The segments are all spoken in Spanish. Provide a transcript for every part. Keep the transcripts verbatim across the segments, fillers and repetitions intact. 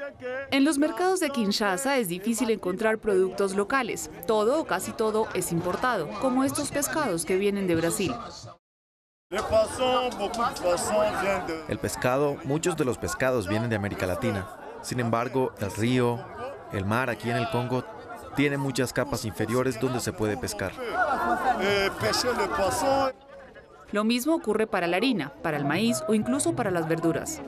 En los mercados de Kinshasa es difícil encontrar productos locales. Todo o casi todo es importado, como estos pescados que vienen de Brasil. El pescado, muchos de los pescados vienen de América Latina. Sin embargo, el río, el mar aquí en el Congo, tiene muchas capas inferiores donde se puede pescar. Lo mismo ocurre para la harina, para el maíz o incluso para las verduras.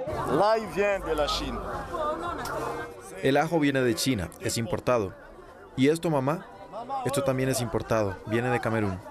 El ajo viene de China, es importado. ¿Y esto, mamá? Esto también es importado, viene de Camerún.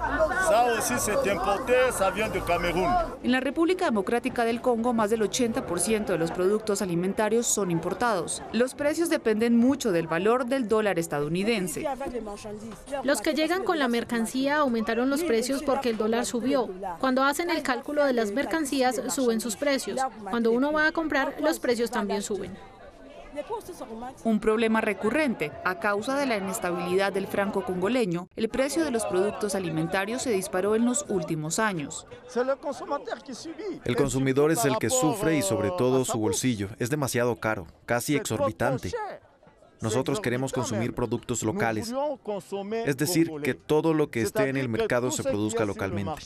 En la República Democrática del Congo, más del ochenta por ciento de los productos alimentarios son importados. Los precios dependen mucho del valor del dólar estadounidense. Los que llegan con la mercancía aumentaron los precios porque el dólar subió. Cuando hacen el cálculo de las mercancías, suben sus precios. Cuando uno va a comprar, los precios también suben. Un problema recurrente. A causa de la inestabilidad del franco congoleño, el precio de los productos alimentarios se disparó en los últimos años. El consumidor es el que sufre y sobre todo su bolsillo. Es demasiado caro, casi exorbitante. Nosotros queremos consumir productos locales, es decir, que todo lo que esté en el mercado se produzca localmente.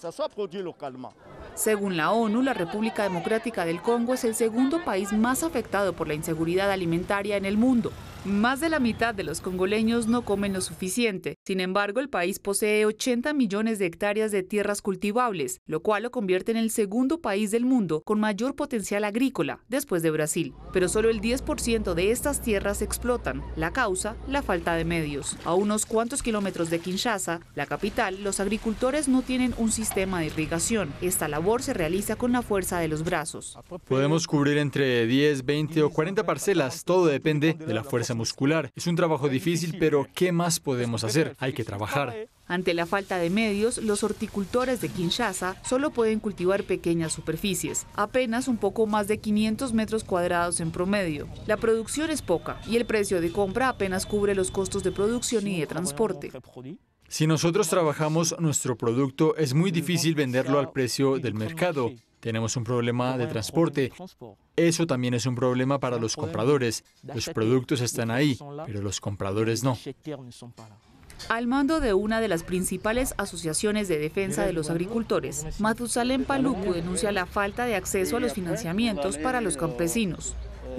Según la ONU, la República Democrática del Congo es el segundo país más afectado por la inseguridad alimentaria en el mundo. Más de la mitad de los congoleños no comen lo suficiente. Sin embargo, el país posee ochenta millones de hectáreas de tierras cultivables, lo cual lo convierte en el segundo país del mundo con mayor potencial agrícola, después de Brasil. Pero solo el diez por ciento de estas tierras se explotan. La causa, la falta de medios. A unos cuantos kilómetros de Kinshasa, la capital, los agricultores no tienen un sistema de irrigación. Esta labor se realiza con la fuerza de los brazos. Podemos cubrir entre diez, veinte o cuarenta parcelas. Todo depende de la fuerza muscular. Es un trabajo difícil, pero ¿qué más podemos hacer? Hay que trabajar. Ante la falta de medios, los horticultores de Kinshasa solo pueden cultivar pequeñas superficies, apenas un poco más de quinientos metros cuadrados en promedio. La producción es poca y el precio de compra apenas cubre los costos de producción y de transporte. Si nosotros trabajamos nuestro producto, es muy difícil venderlo al precio del mercado. Tenemos un problema de transporte. Eso también es un problema para los compradores. Los productos están ahí, pero los compradores no. Al mando de una de las principales asociaciones de defensa de los agricultores, Mathusalem Paluku denuncia la falta de acceso a los financiamientos para los campesinos.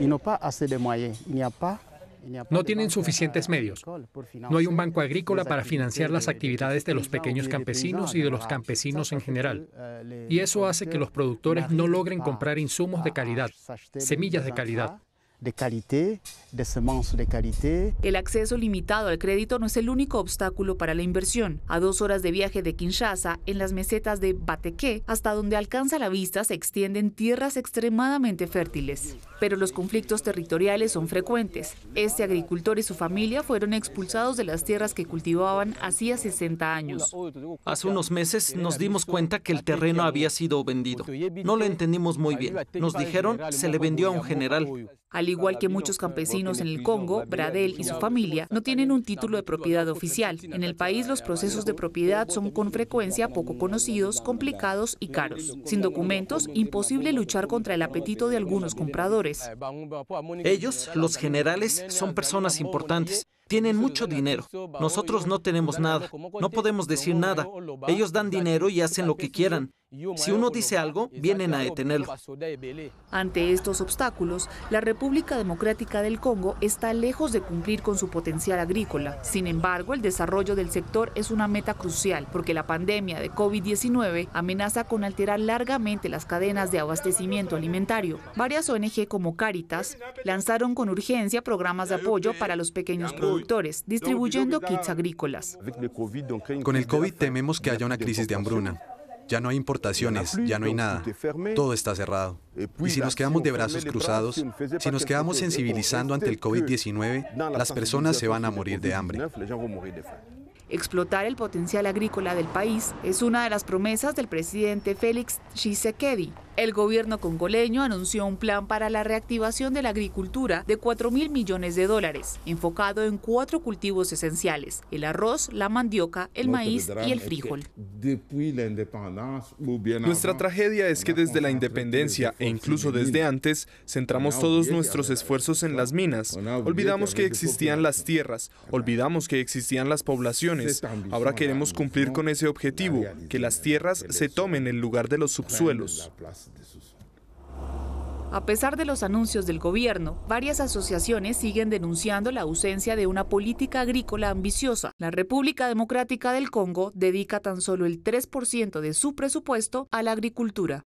No tienen suficientes medios. No hay un banco agrícola para financiar las actividades de los pequeños campesinos y de los campesinos en general. Y eso hace que los productores no logren comprar insumos de calidad, semillas de calidad. de calidad, de semillas de calidad. El acceso limitado al crédito no es el único obstáculo para la inversión. A dos horas de viaje de Kinshasa, en las mesetas de Bateké, hasta donde alcanza la vista, se extienden tierras extremadamente fértiles. Pero los conflictos territoriales son frecuentes. Este agricultor y su familia fueron expulsados de las tierras que cultivaban hacía sesenta años. Hace unos meses nos dimos cuenta que el terreno había sido vendido. No lo entendimos muy bien. Nos dijeron se le vendió a un general. Al igual que muchos campesinos en el Congo, Bradel y su familia no tienen un título de propiedad oficial. En el país los procesos de propiedad son con frecuencia poco conocidos, complicados y caros. Sin documentos, imposible luchar contra el apetito de algunos compradores. Ellos, los generales, son personas importantes. Tienen mucho dinero. Nosotros no tenemos nada. No podemos decir nada. Ellos dan dinero y hacen lo que quieran. Si uno dice algo, vienen a detenerlo. Ante estos obstáculos, la República Democrática del Congo está lejos de cumplir con su potencial agrícola. Sin embargo, el desarrollo del sector es una meta crucial, porque la pandemia de COVID diecinueve amenaza con alterar largamente las cadenas de abastecimiento alimentario. Varias O N G como Cáritas lanzaron con urgencia programas de apoyo para los pequeños productores, distribuyendo kits agrícolas. Con el COVID tememos que haya una crisis de hambruna. Ya no hay importaciones, ya no hay nada. Todo está cerrado. Y si nos quedamos de brazos cruzados, si nos quedamos sensibilizando ante el COVID diecinueve, las personas se van a morir de hambre. Explotar el potencial agrícola del país es una de las promesas del presidente Félix Tshisekedi. El gobierno congoleño anunció un plan para la reactivación de la agricultura de cuatro mil millones de dólares, enfocado en cuatro cultivos esenciales: el arroz, la mandioca, el maíz y el frijol. Nuestra tragedia es que desde la independencia e incluso desde antes, centramos todos nuestros esfuerzos en las minas. Olvidamos que existían las tierras, olvidamos que existían las poblaciones. Ahora queremos cumplir con ese objetivo, que las tierras se tomen el lugar de los subsuelos. A pesar de los anuncios del gobierno, varias asociaciones siguen denunciando la ausencia de una política agrícola ambiciosa. La República Democrática del Congo dedica tan solo el tres por ciento de su presupuesto a la agricultura.